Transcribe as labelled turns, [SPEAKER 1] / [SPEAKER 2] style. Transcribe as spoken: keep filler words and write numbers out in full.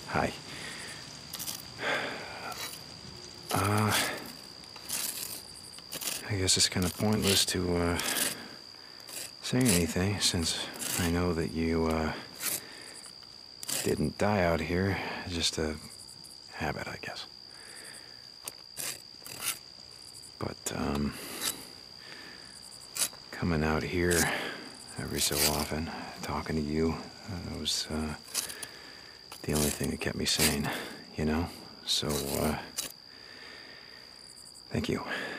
[SPEAKER 1] Hi. Uh, I guess it's kind of pointless to, uh, say anything, since I know that you, uh, didn't die out here. Just a habit, I guess. But, um, coming out here every so often, talking to you, uh, was, uh, the only thing that kept me sane, you know? So, uh, thank you.